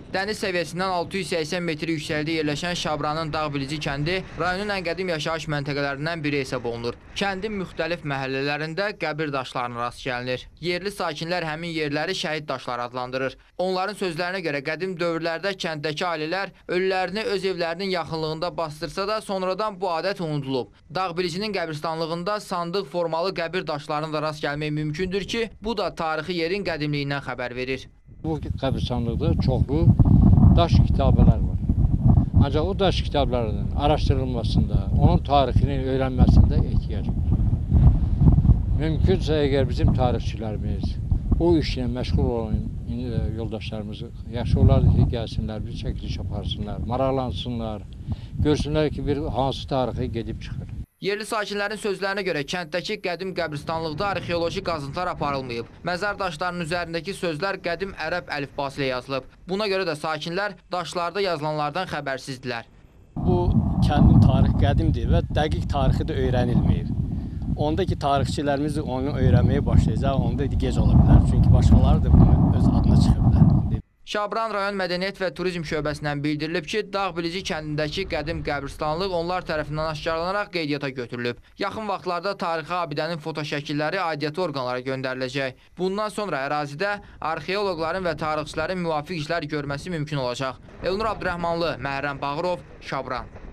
Dəniz səviyyəsindən 680 metr yüksəklikdə yerləşən Şabranın Dağbilici kəndi rayonun ən qədim yaşayış məntəqələrindən biri hesab olunur. Kəndin müxtəlif məhəllələrində qəbir daşlarına rast gəlinir. Yerli sakinlər həmin yerləri şəhid daşları adlandırır. Onların sözlərinə görə qədim dövrlərdə kənddəki ailələr ölülərini öz evlərinin yaxınlığında bastırsa da sonradan bu adət unudulub. Dağbilicinin qəbirstanlığında sandıq formalı qəbir daşlarına da rast gəlmək mümkündür ki, bu da tarixi yerin qədimliyindən xəbər verir. Bu qəbirstanlıqda çoxlu daş kitabələr var. Ancaq o daş kitablarının araşdırılmasında, onun tarixinin öyrənməsində ehtiyac var. Mümkünsə, əgər bizim tarixçilərimiz o işlə məşğul olan yoldaşlarımız yaxşı olardı ki, gəlsinlər, bir çəkiliş aparsınlar, maraqlansınlar, görsünlər ki, bir hansı tarixi gedib çıxır. Yerli sakinlərin sözlərinə görə kənddəki qədim qəbirstanlıqda arxeoloji qazıntılar aparılmayıb. Məzar daşlarının üzərindəki sözlər qədim ərəb əlifbası ilə yazılıb. Buna görə də sakinlər daşlarda yazılanlardan xəbərsizdirlər. Bu kəndin tarixi qədimdir və dəqiq tarixi də öyrənilməyib. Ondakı tarixçilərimiz onu öyrənməyə başlayacaq, onda gec ola bilər. Çünki başqaları da bunu öz adına çıxıblar. Şabran rayon Mədəniyyət və Turizm şöbəsindən bildirilib ki, Dağbilici kəndindəki qədim qəbirstanlıq onlar tərəfindən aşkarlanaraq qeydiyyata götürülüb. Yaxın vaxtlarda tarixi abidənin fotoşəkilləri aidiyyatı orqanlara göndəriləcək. Bundan sonra ərazidə arxeoloqların və tarixçilərin müvafiq işlər görməsi mümkün olacaq. Elnur Abdurrahmanlı, Məhərrəm Bağırov, Şabran.